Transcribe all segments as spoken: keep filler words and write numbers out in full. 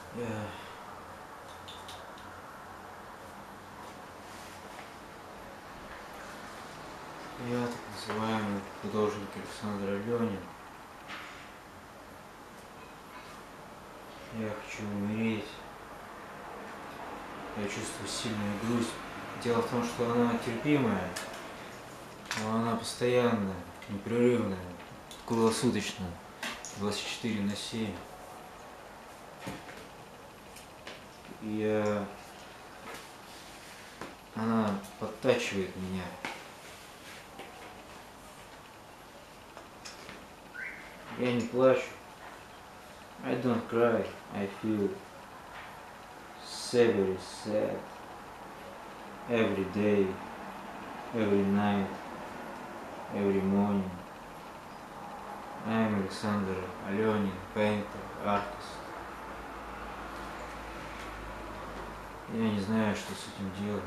Я, я так называемый художник Александр Аленин. Я хочу умереть. Я чувствую сильную грусть. Дело в том, что она терпимая, но она постоянная, непрерывная, круглосуточная, двадцать четыре на семь. И я... она подтачивает меня. Я не плачу. I don't cry. I feel very sad. Every day, every night, every morning. I am Alexander Aленин, painter, artist. Я не знаю, что с этим делать.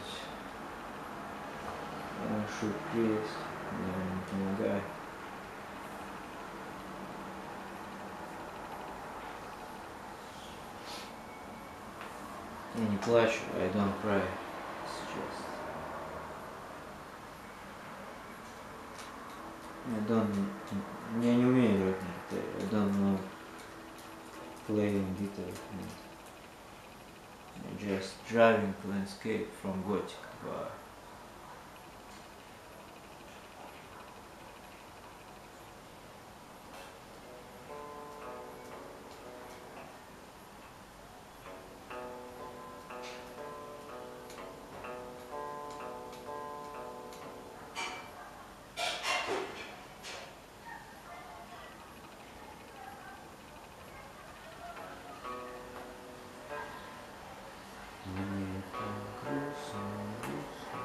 Я ношу крест, я не помогаю. Я не плачу, I don't cry сейчас. I don't... Я не умею играть на гитаре. I don't know playing guitar. I'm just driving landscape from Gothic bar. Мне так грустно, грустно.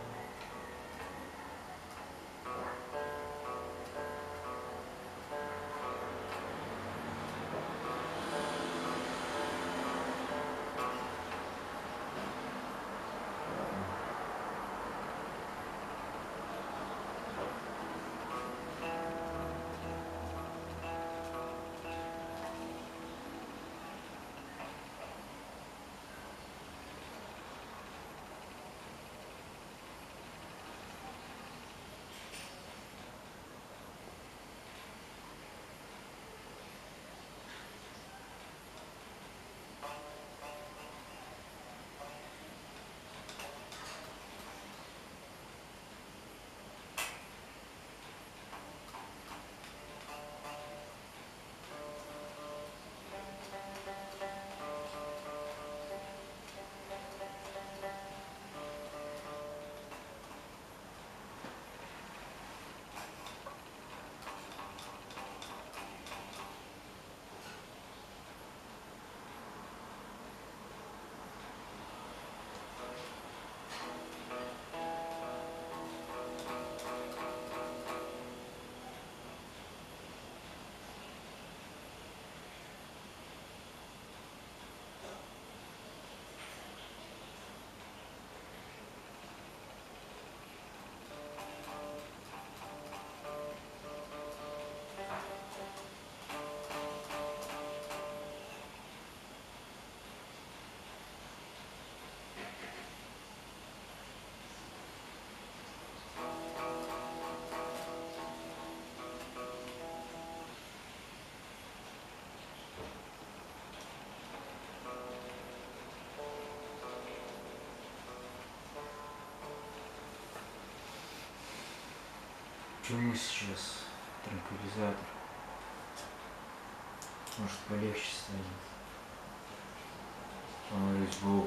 Почему сейчас транквилизатор? Может, полегче станет. Помолюсь Богу.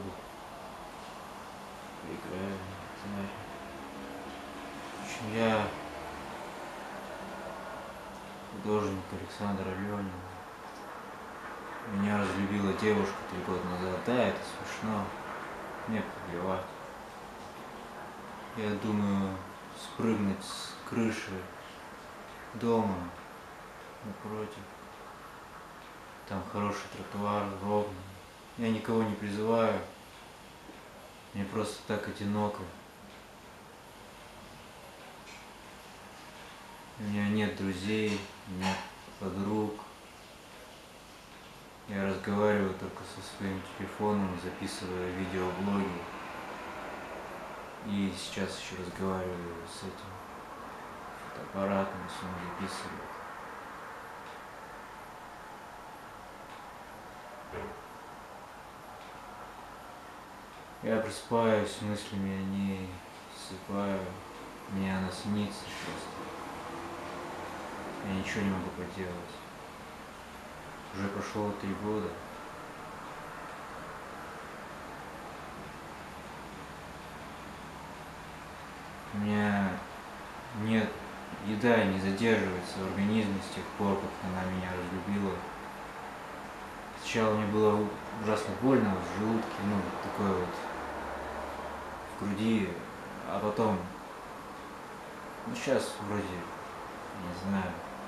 Поиграю на гитаре. В общем, я художник Александр Аленин. Меня разлюбила девушка три года назад. Да, это смешно. Мне плевать. Я думаю спрыгнуть с крыши дома напротив. Там хороший тротуар, ровный. Я никого не призываю. Мне просто так одиноко. У меня нет друзей, нет подруг. Я разговариваю только со своим телефоном, записывая видеоблоги. И сейчас еще разговариваю с этим фотоаппаратом, если он записывает. Я просыпаюсь мыслями о ней, засыпаю, мне она снится просто. Я ничего не могу поделать. Уже прошло три года. У меня нет, еда не задерживается в организме с тех пор, как она меня разлюбила. Сначала мне было ужасно больно в желудке, ну, такое вот в груди, а потом, ну, сейчас вроде, не знаю.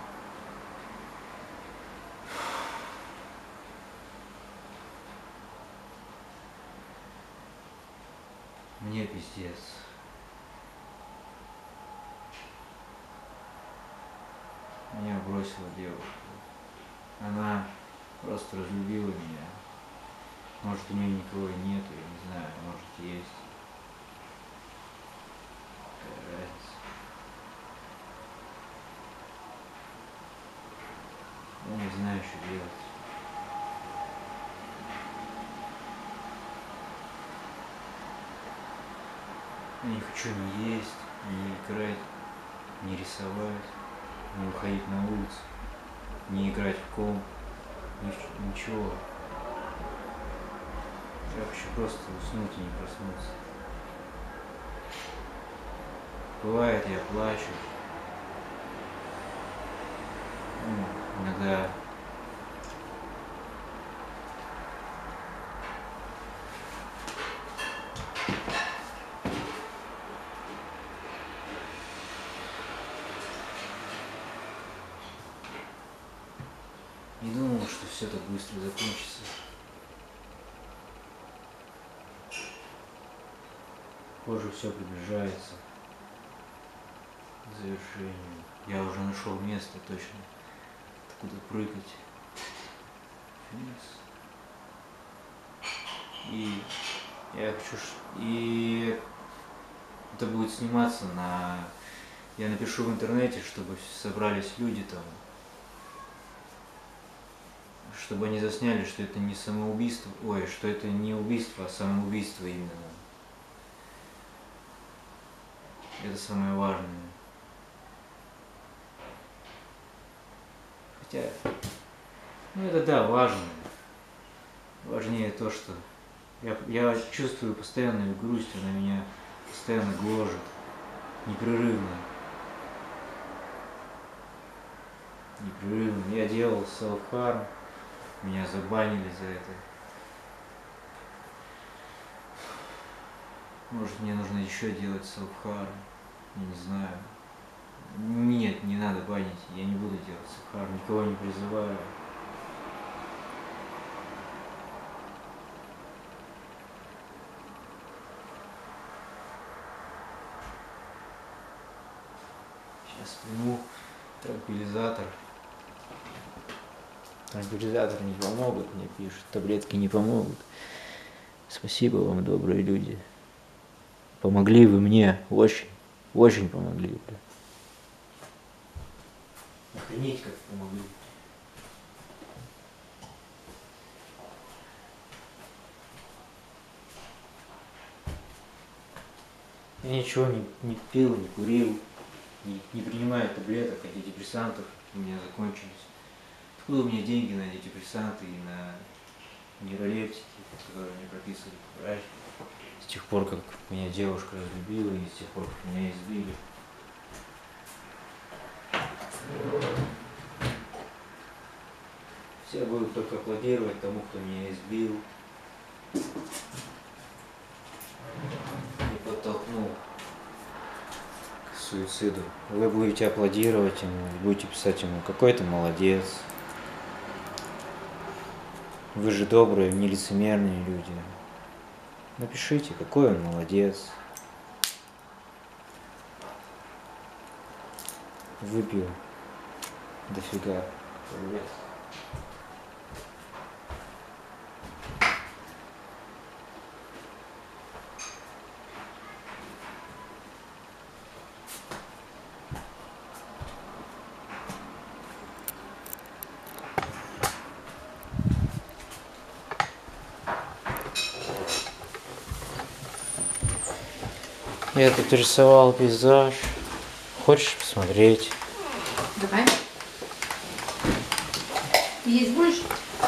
Мне пиздец. Меня бросила девушка. Она просто разлюбила меня. Может, у нее никого и нету, я не знаю, может, есть. Какая разница. Я не знаю, что делать. Я не хочу ни есть, ни играть, ни рисовать, не выходить на улицу, не играть в комп, ничего. Я хочу просто уснуть и не проснуться. Бывает, я плачу. Ну, иногда не думал, что все так быстро закончится. Позже все приближается к завершению. Я уже нашел место точно, откуда прыгать вниз. И я хочу, и это будет сниматься на, я напишу в интернете, чтобы собрались люди там, чтобы они засняли, что это не самоубийство, ой, что это не убийство, а самоубийство именно. Это самое важное. Хотя, ну это да, важно. Важнее то, что я, я чувствую постоянную грусть, она меня постоянно гложет, непрерывно. Непрерывно. Я делал селф-харм, меня забанили за это. Может, мне нужно еще делать селф-харм, я не знаю. Нет, не надо банить, я не буду делать селф-харм, никого не призываю. Сейчас приму транквилизатор. Транквилизатор не помогут, мне пишут, таблетки не помогут. Спасибо вам, добрые люди. Помогли вы мне, очень, очень помогли. Бля. Охренеть, как помогли. Я ничего не, не пил, не курил, не, не принимаю таблеток, антидепрессантов у меня закончились. Откуда у меня деньги на антидепрессанты и на нейролептики, которые мне прописывали врач? С тех пор, как меня девушка разлюбила и с тех пор, как меня избили. Все будут только аплодировать тому, кто меня избил и подтолкнул к суициду. Вы будете аплодировать ему, будете писать ему: какой ты молодец. Вы же добрые, нелицемерные люди. Напишите, какой он молодец. Выпил дофига. Я тут рисовал пейзаж. Хочешь посмотреть? Давай. Есть будешь?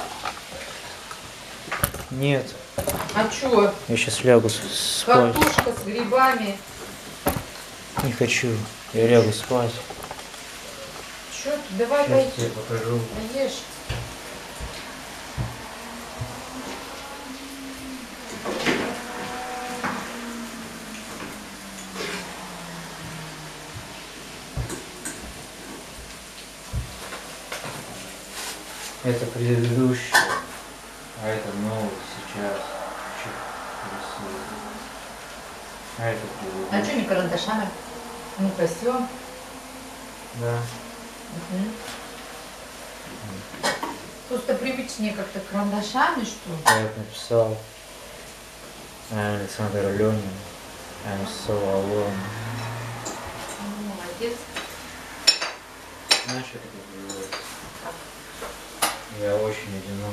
Нет. А чё? Я сейчас лягу спать. Картошка с грибами. Не хочу. Я лягу спать. Чё ты? Давай Сейчас пойди. тебе покажу. Поешь. Это предыдущий, а это новый сейчас. Чё рисую. А это А предыдущий. чё не карандашами? Ну, красиво. Да. Угу. Просто привычнее как-то карандашами, что ли. Я это написал. I'm Александр Аленин. I'm so alone. Ну, молодец. Знаешь, что такое переводится? Я очень одинок.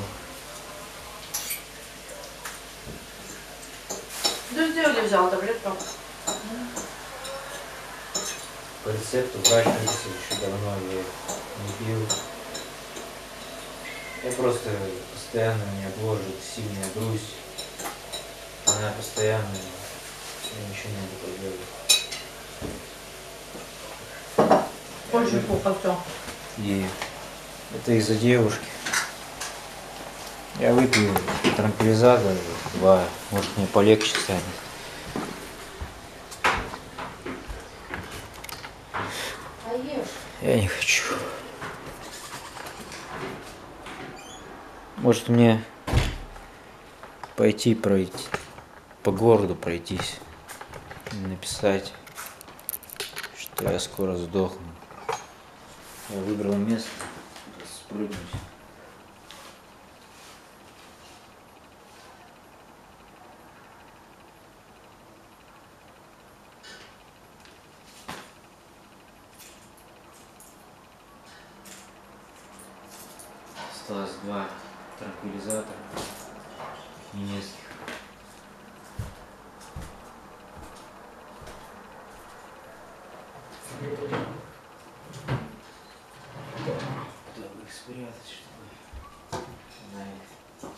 Ну, сделали, взял таблетку. По рецепту врач выписал еще давно, я их не пил. Я просто постоянно меня гложет сильная грусть. Она постоянно, я ничего не могу поделать. Очень плохо все. И это из-за девушки. Я выпью транквилизатор два, может мне полегче станет. Поешь. Я не хочу. Может мне пойти пройти, по городу пройтись, написать, что я скоро сдохну. Я выбрал место, спрыгнуть. Осталось два транквилизатора немецких. Куда бы их спрятать, чтобы она их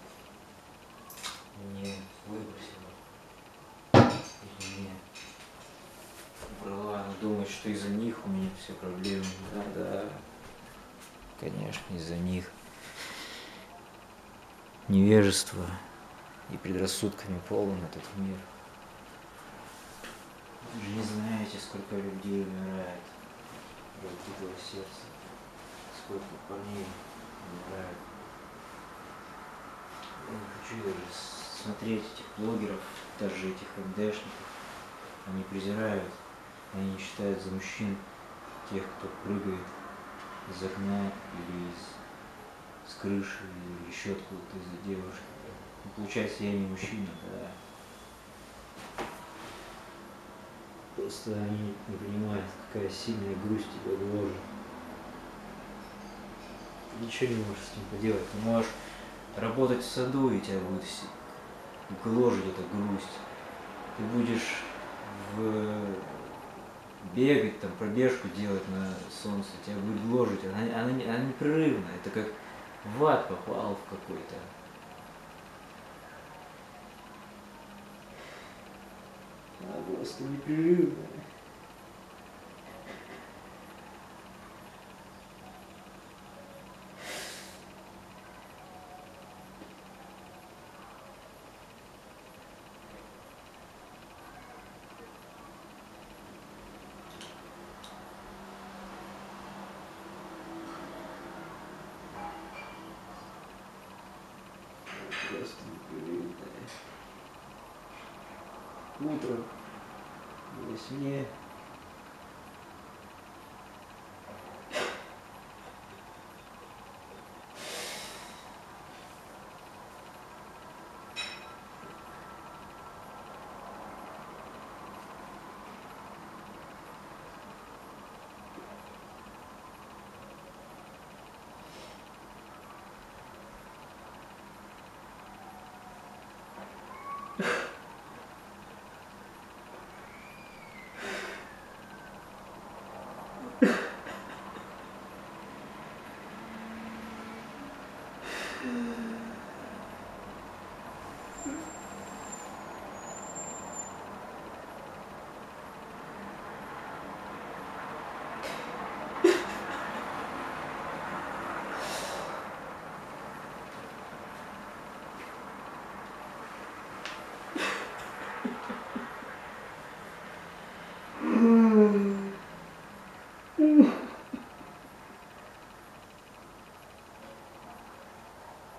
не выбросила или не убрала. Она думает, что из-за них у меня все проблемы. Да-да, конечно, из-за них. Невежество и предрассудками полон этот мир. Вы же не знаете, сколько людей умирает от разбитого сердца, сколько парней умирает. Я не хочу даже смотреть этих блогеров, даже этих МДшников. Они презирают, они не считают за мужчин тех, кто прыгает из окна или из с крыши или еще откуда-то из-за девушки. Ну, получается, я не мужчина, да. Просто они не понимают, какая сильная грусть тебя гложет. Ты ничего не можешь с ним поделать. Ты можешь работать в саду, и тебя будет гложить эта грусть. Ты будешь в... бегать, там, пробежку делать на солнце, тебя будет гложить. Она, она, она непрерывна. Это как в ад попал в какой-то. Она просто непрерывная. Просто непрерывная. Утром во сне.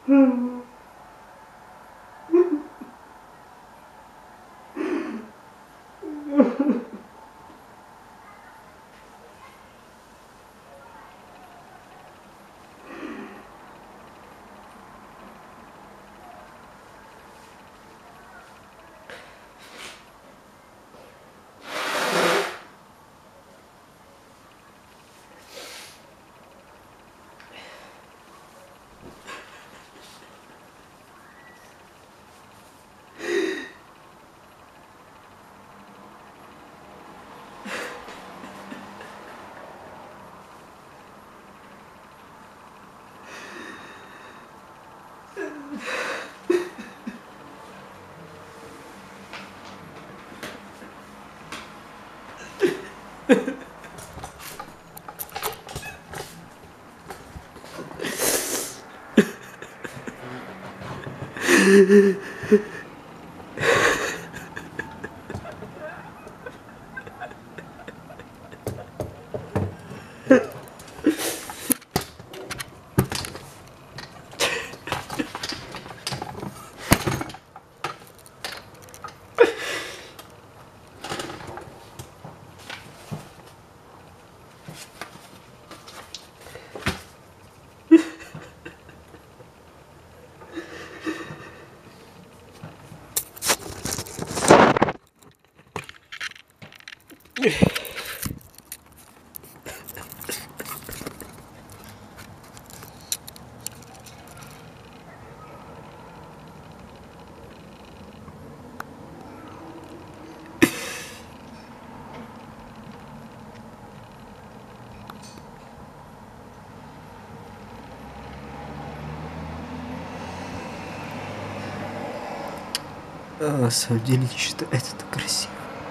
А на самом деле не считает это красиво.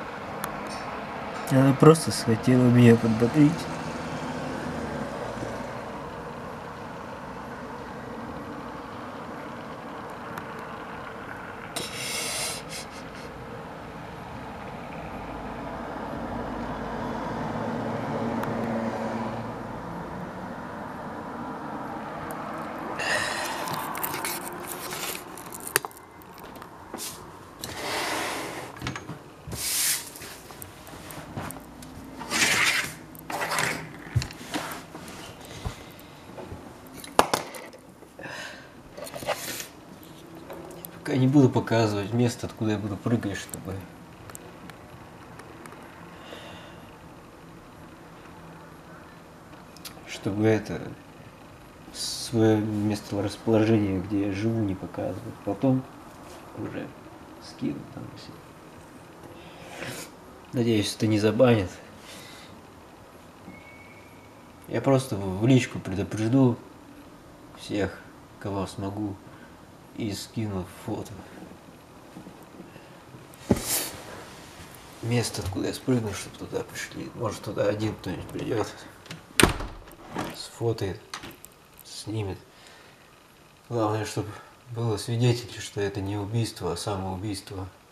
Она просто хотела меня подбодрить. Пока не буду показывать место, откуда я буду прыгать, чтобы чтобы это свое место расположения, где я живу, не показывать. Потом уже скину там все. Надеюсь, это не забанит. Я просто в личку предупрежду всех, кого смогу, и скину фото. Место, откуда я спрыгну, чтобы туда пришли. Может, туда один кто-нибудь придет, сфотает, снимет. Главное, чтобы было свидетель, что это не убийство, а самоубийство.